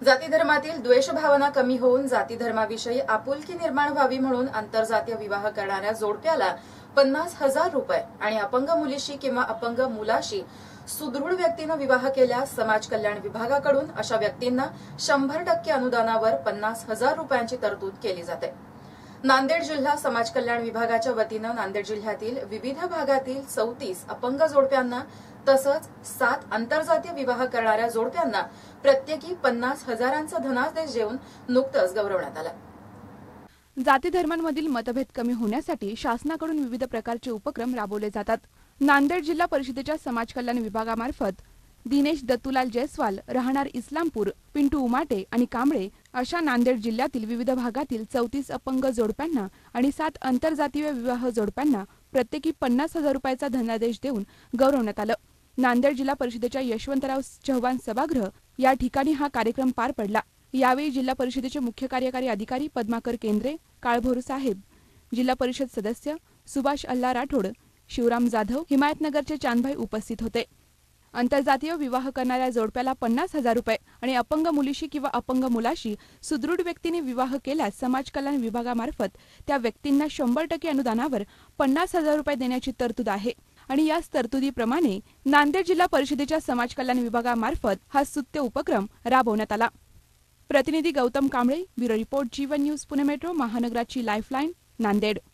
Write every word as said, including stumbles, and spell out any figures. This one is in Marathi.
जाती धर्मातील द्वेष भावना कमी होऊन जाती धर्माविषयी आपुलकी निर्माण व्हावी म्हणून आंतरजातीय विवाह करणाऱ्या जोडप्याला पन्नास हजार रुपये आणि अपंग मुलीशी किंवा अपंग मुलाशी सुदृढ व्यक्तीनं विवाह केल्यास समाज कल्याण विभागाकडून अशा व्यक्तींना शंभर टक्के अनुदानावर पन्नास हजार रुपयांची तरतूद केली जाते। नांदेड जिल्हा समाज कल्याण विभागाच्या वतीनं नांदेड जिल्ह्यातील विविध भागातील चौतीस अपंग जोडप्यांना तसंच सात आंतरजातीय विवाह करणाऱ्या जोडप्यांना प्रत्येकी पन्नास हजारांचा धनादेश देऊन नुकतंच गौरवण्यात आलं। जाती धर्मांमधील मतभेद कमी होण्यासाठी शासनाकडून विविध प्रकारचे उपक्रम राबवले जातात। नांदेड जिल्हा परिषदेच्या समाज कल्याण विभागामार्फत दिनेश दत्तूलाल जयस्वाल राहणार इस्लामपूर, पिंटू उमाटे आणि कांबळे अशा नांदेड जिल्ह्यातील विविध भागातील चौतीस अपंग जोडप्यांना आणि सात आंतरजातीय विवाह जोडप्यांना प्रत्येकी पन्नास हजार रुपयाचा धनादेश देऊन गौरवण्यात आलं। नांदेड जिल्हा परिषदेच्या यशवंतराव चव्हाण सभागृह या ठिकाणी हा कार्यक्रम पार पडला। यावेळी जिल्हा परिषदेचे मुख्य कार्यकारी अधिकारी पद्माकर केंद्रे, काळभोर साहेब, जिल्हा परिषद सदस्य सुभाष अल्ला राठोड, शिवराम जाधव, हिमायतनगरचे चांदभाई उपस्थित होते। आंतरजातीय विवाह करणाऱ्या जोडप्याला पन्नास हजार रुपये आणि अपंग मुलीशी किंवा अपंग मुलाशी सुदृढ व्यक्तीने विवाह केल्यास समाज कल्याण विभागामार्फत त्या व्यक्तींना शंभर टक्के अनुदानावर पन्नास हजार रुपये देण्याची तरतूद आहे आणि याच तरतुदीप्रमाणे नांदेड जिल्हा परिषदेच्या समाज कल्याण विभागामार्फत हा स्तुत्य उपक्रम राबवण्यात आला। प्रतिनिधी Gautam Kamble, bureau report, Jeevan news, Pune metro, महानगराची लाईफलाईन, नांदेड।